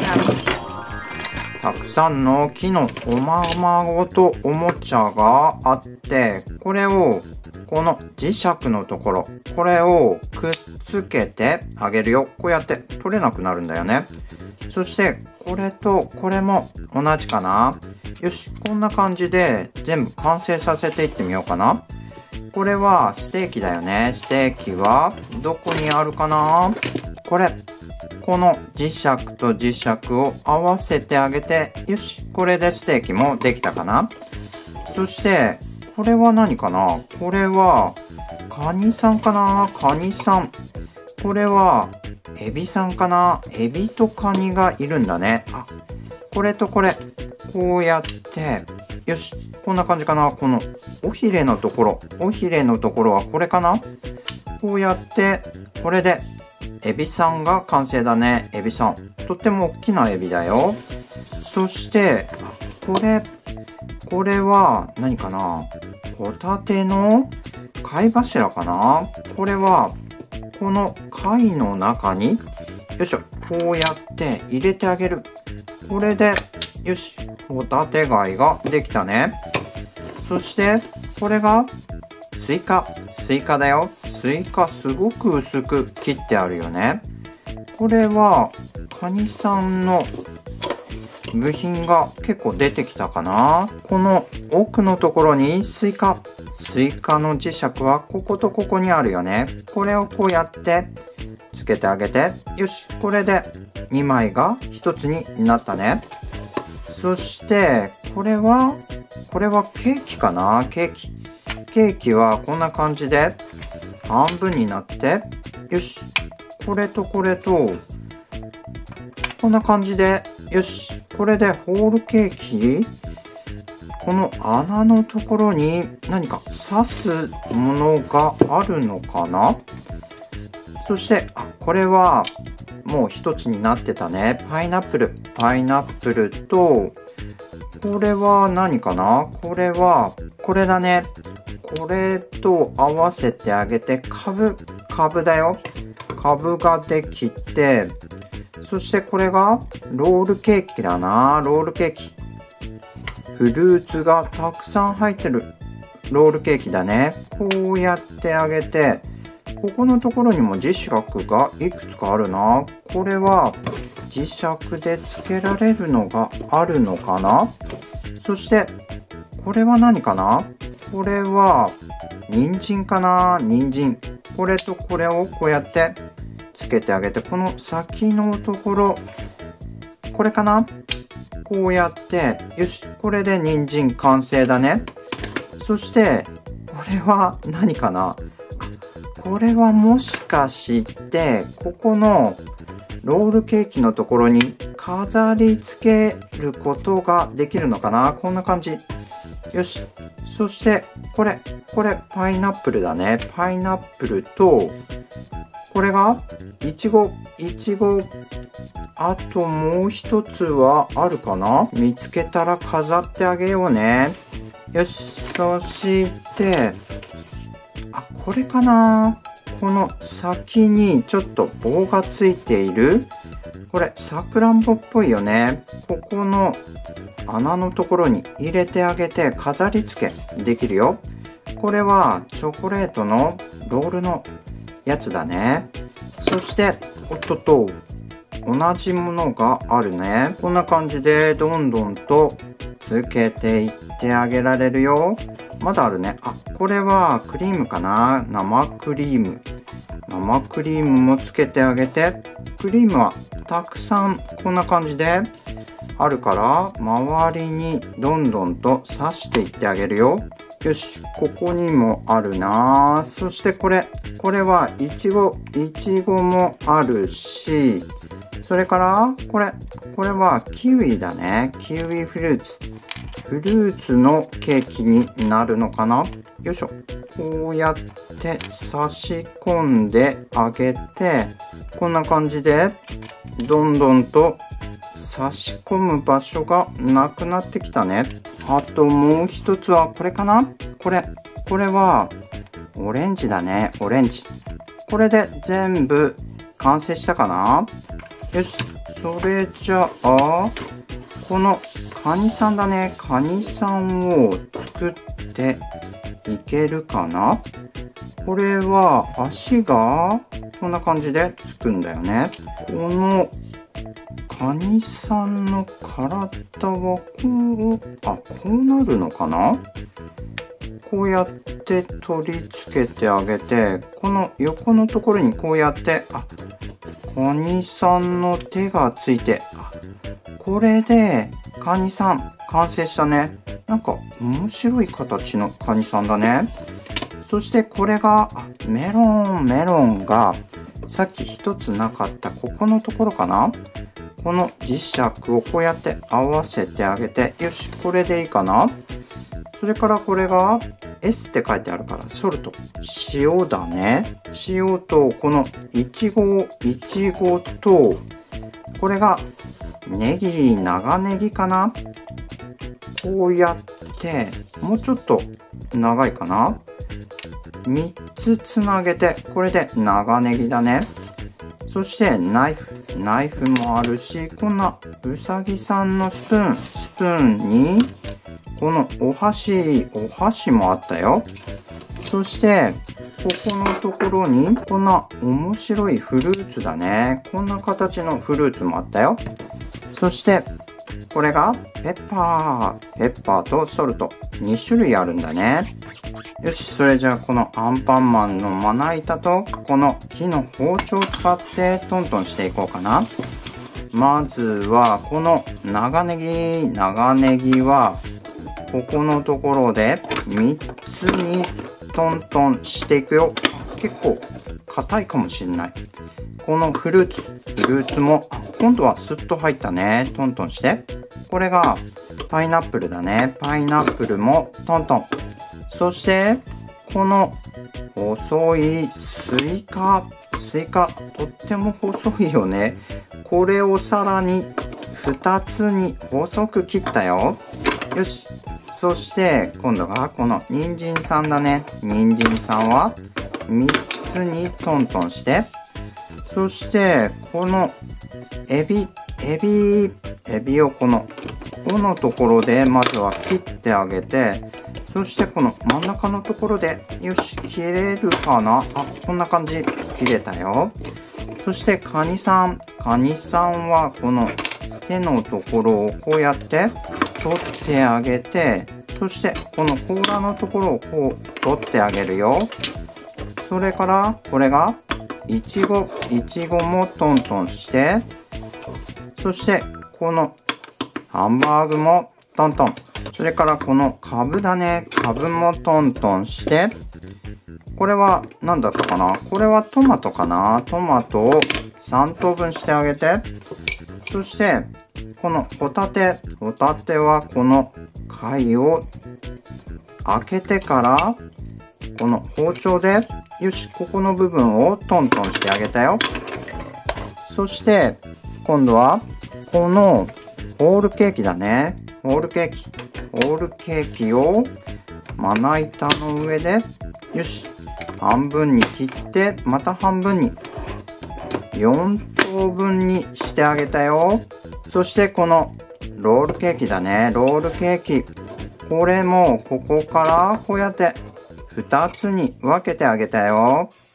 たくさんの木のおままごとおもちゃがあって、これをこの磁石のところ、これをくっつけてあげるよ。こうやって取れなくなるんだよね。そしてこれとこれも同じかな。よし、こんな感じで全部完成させていってみようかな。これはステーキだよね。ステーキはどこにあるかな。この磁石と磁石を合わせてあげて、よし、これでステーキもできたかな。そしてこれは何かな。これはカニさんかな。カニさん。これはエビさんかな。エビとカニがいるんだね。あ、これとこれ、こうやって、よし、こんな感じかな。この尾ひれのところはこれかな。こうやってこれでエビさんが完成だね。エビさん、とっても大きなエビだよ。そしてこれは何かな。ホタテの貝柱かな。これはこの貝の中に、よいしょ、こうやって入れてあげる。これでよし、ホタテ貝ができたね。そしてこれがスイカだよ。スイカすごく薄く切ってあるよね。これはカニさんの部品が結構出てきたかな。この奥のところにスイカの磁石はこことここにあるよね。これをこうやってつけてあげて、よし、これで2枚が1つになったね。そしてこれはケーキかな。ケーキはこんな感じで半分になって、よし、これとこれとこんな感じで、よし、これでホールケーキ、この穴のところに何か刺すものがあるのかな。そしてこれはもう一つになってたね。パイナップルと、これは何かな。これだね。これと合わせてあげて、カブだよ。カブができて、そしてこれがロールケーキだな。ロールケーキ、フルーツがたくさん入ってるロールケーキだね。こうやってあげて、ここのところにも磁石がいくつかあるな。これは磁石でつけられるのがあるのかな。そしてこれは何かな。これは人参かな。人参、これとこれをこうやってつけてあげて、この先のところ、これかな。こうやって、よし、これで人参完成だね。そしてこれは何かな。これはもしかしてここのロールケーキのところに飾り付けることができるのかな。こんな感じ。よし、そしてこれパイナップルだね。パイナップルと、これがいちご、あともう一つはあるかな。見つけたら飾ってあげようね。よし、そしてこれかな。この先にちょっと棒がついている、これさくらんぼっぽいよね。ここの穴のところに入れてあげて飾り付けできるよ。これはチョコレートのロールのやつだね。そして同じものがあるね。こんな感じでどんどんとつけていってあげられるよ。まだあるね。これはクリームかな。生クリームもつけてあげて、クリームはたくさんこんな感じであるから、周りにどんどんと刺していってあげるよ。よし、ここにもあるな。そしてこれはいちごもあるし、それからこれはキウイだね。キウイフルーツのケーキになるのかな。よいしょ、こうやって差し込んであげて、こんな感じでどんどんと差し込む場所がなくなってきたね。あともう一つはこれかな。これはオレンジだね。オレンジ、これで全部完成したかな。よし、 それじゃあ、このカニさんだね。カニさんを作っていけるかな？これは足がこんな感じでつくんだよね。このカニさんの体はこうなるのかな？こうやって取り付けてあげて、この横のところにこうやって、カニさんの手がついて、これでカニさん完成したね。なんか面白い形のカニさんだね。そしてこれがメロンがさっき一つなかったここのところかな。この磁石をこうやって合わせてあげて、よし、これでいいかな。それからこれが S って書いてあるからソルト、塩だね。塩とこのいちごと、これが長ネギかな。こうやってもうちょっと長いかな。3つつなげて、これで長ネギだね。そしてナイフもあるし、こんなうさぎさんのスプーンにこのお箸もあったよ。そしてここのところにこんな面白いフルーツだね。こんな形のフルーツもあったよ。そしてこれがペッパーとソルト2種類あるんだね。よし、それじゃあこのアンパンマンのまな板とこの木の包丁を使ってトントンしていこうかな。まずはこの長ネギはここのところで3つにトントンしていくよ。結構硬いかもしれない。このフルーツも今度はスッと入ったね。トントンして。これがパイナップルだね。パイナップルもトントン。そしてこの細いスイカとっても細いよね。これをさらに2つに細く切ったよ。よし。そして今度がこの人参さんだね。人参さんは3つにトントンして、そしてこのエビをこのところでまずは切ってあげて、そしてこの真ん中のところでよし、切れるかな。こんな感じ。切れたよ。そしてカニさんはこの手のところをこうやって取ってあげて、そしてこの甲羅のところをこう取ってあげるよ。それからこれがいちごもトントンして、そしてこのハンバーグもトントン。それからこのカブだね。カブもトントンして、これは何だったかな。これはトマトかな。トマトを3等分してあげて、そしてこのホタテはこの貝を開けてからこの包丁でよし、ここの部分をトントンしてあげたよ。そして今度はこのホールケーキだね。ホールケーキをまな板の上でよし、半分に切って、また半分に4等分にしてあげたよ。そしてこのロールケーキだね。ロールケーキ、これもここからこうやって2つに分けてあげたよ。